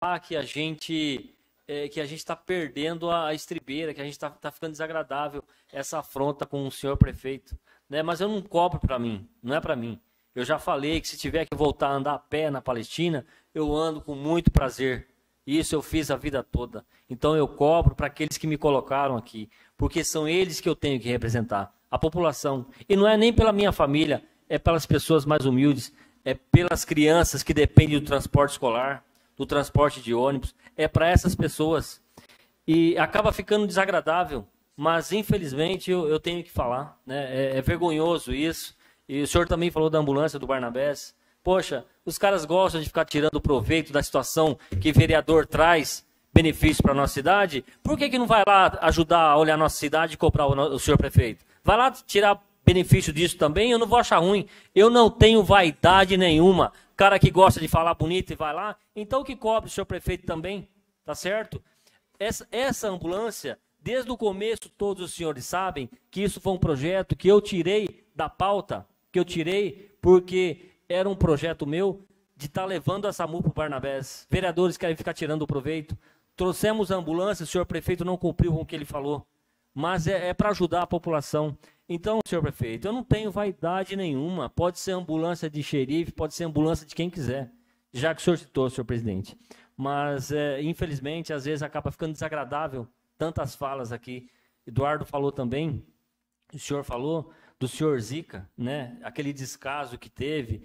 que a gente está perdendo a estribeira, que a gente está ficando desagradável essa afronta com o senhor prefeito, né? Mas eu não cobro para mim, não é para mim. Eu já falei que se tiver que voltar a andar a pé na Palestina, eu ando com muito prazer. Isso eu fiz a vida toda. Então eu cobro para aqueles que me colocaram aqui, porque são eles que eu tenho que representar, a população. E não é nem pela minha família, é pelas pessoas mais humildes, é pelas crianças que dependem do transporte escolar, do transporte de ônibus, é para essas pessoas. E acaba ficando desagradável, mas infelizmente eu tenho que falar, né? É vergonhoso isso. E o senhor também falou da ambulância do Barnabés. Poxa, os caras gostam de ficar tirando proveito da situação que vereador traz benefício para a nossa cidade. Por que não vai lá ajudar a olhar a nossa cidade e cobrar o senhor prefeito? Vai lá tirar benefício disso também, eu não vou achar ruim. Eu não tenho vaidade nenhuma. Cara que gosta de falar bonito e vai lá, então que cobre o senhor prefeito também, tá certo? Essa ambulância, desde o começo, todos os senhores sabem que isso foi um projeto que eu tirei da pauta, que eu tirei porque era um projeto meu de estar levando a SAMU para o Barnabés. Vereadores querem ficar tirando o proveito. Trouxemos a ambulância, o senhor prefeito não cumpriu com o que ele falou, mas é para ajudar a população. Então, senhor prefeito, eu não tenho vaidade nenhuma. Pode ser ambulância de xerife, pode ser ambulância de quem quiser, já que o senhor citou, senhor presidente. Mas, infelizmente, às vezes acaba ficando desagradável tantas falas aqui. Eduardo falou também, o senhor falou do senhor Zica, né? Aquele descaso que teve.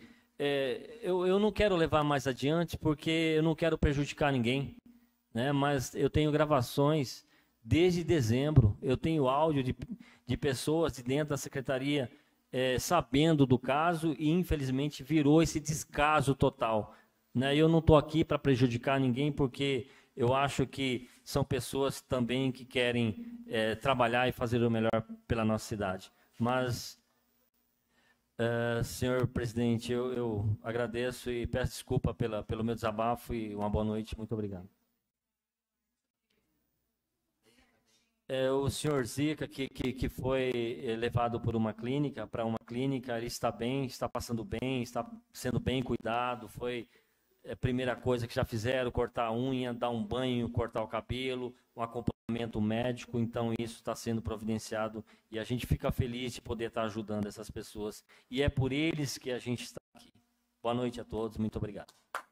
Eu não quero levar mais adiante porque eu não quero prejudicar ninguém, né? Mas eu tenho gravações desde dezembro, eu tenho áudio de pessoas de dentro da secretaria sabendo do caso e infelizmente virou esse descaso total, né? Eu não estou aqui para prejudicar ninguém porque eu acho que são pessoas também que querem trabalhar e fazer o melhor pela nossa cidade. Mas, senhor presidente, eu agradeço e peço desculpa pelo meu desabafo e uma boa noite. Muito obrigado. O senhor Zica, que foi levado por uma clínica, para uma clínica, ele está bem, está passando bem, está sendo bem cuidado. Foi a primeira coisa que já fizeram, cortar a unha, dar um banho, cortar o cabelo, um acompanhamento médico. Então isso está sendo providenciado e a gente fica feliz de poder estar ajudando essas pessoas. E é por eles que a gente está aqui. Boa noite a todos, muito obrigado.